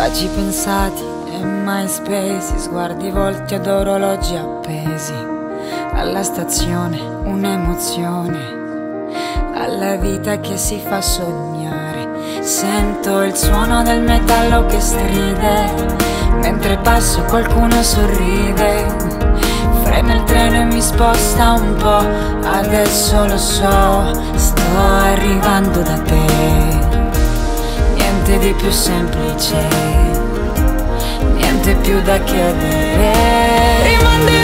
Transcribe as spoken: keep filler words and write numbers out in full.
baci pensati e mai spesi, sguardi volti ad orologi appesi. Alla stazione un'emozione, alla vita che si fa sognare. Sento il suono del metallo che stride, mentre passo qualcuno sorride. Frena il treno e mi sposta un po', adesso lo so, sto arrivando da te. Niente di più semplice, niente più da chiedere. Rimandi